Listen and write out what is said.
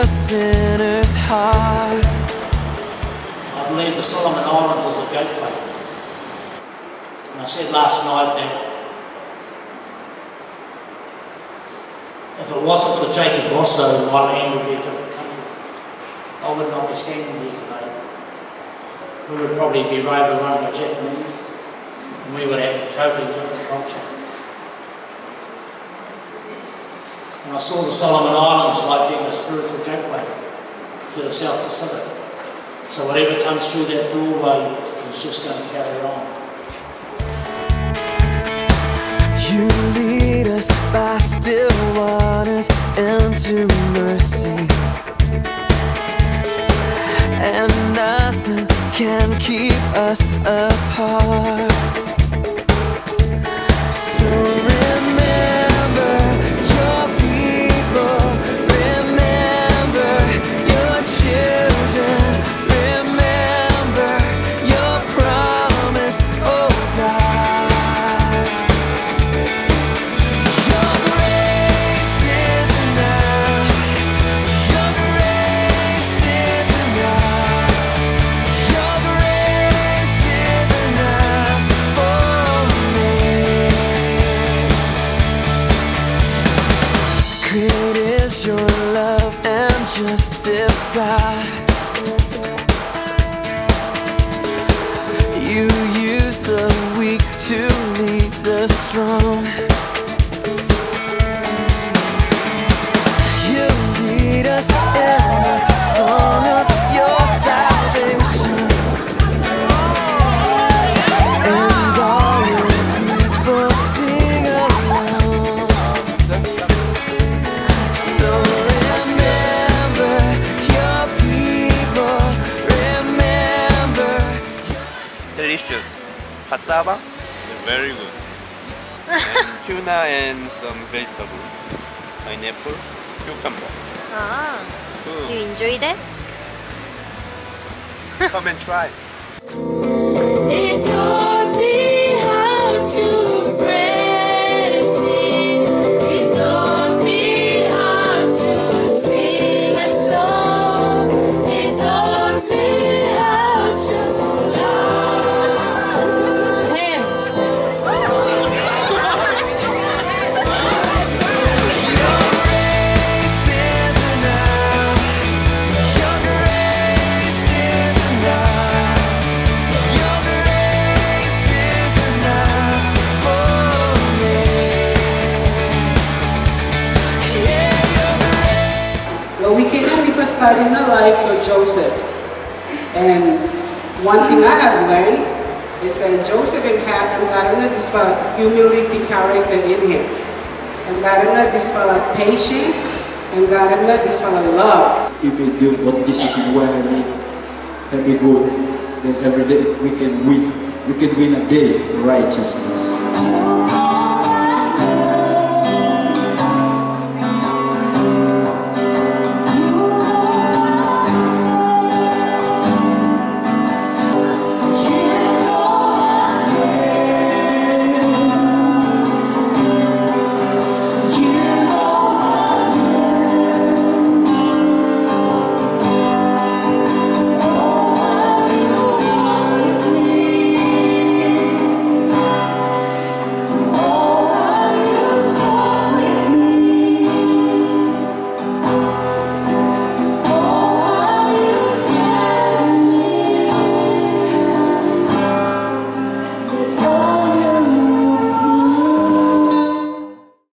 a sinner's heart. I believe the Solomon Islands is a gateway. And I said last night that if it wasn't for Jacob Rosso, my land would be a different country. I would not be standing here today. We would probably be overrun by Japanese, and we would have a totally different culture. And I saw the Solomon Islands like being a spiritual gateway to the South Pacific. So whatever comes through that doorway is just going to carry on. You lead us by still waters into mercy, and nothing can keep us apart. So remember your people, remember your children, remember your promise, oh God. Your grace is enough, your grace is enough, your grace is enough for me. Great is your love and justice, God. You use the weak to lead the strong. You lead us in the song of your salvation, and all your people sing along. So remember your people, remember. Delicious. Cassava, very good. And tuna and some vegetable. Pineapple, cucumber. Ah, Good. you enjoy that? Come and try. They taught me how to praise Him. He taught me how to sing a song. He taught me how to love. 10. Your grace is enough, your grace is enough, your grace is enough for me. Yeah, your grace. The weekend we first started the life of Joseph, and one thing I have learned is that Joseph had this humility character in him, and this patience, and this love. If we do what this is environment and be good, then every day we can win. We can win a day of righteousness.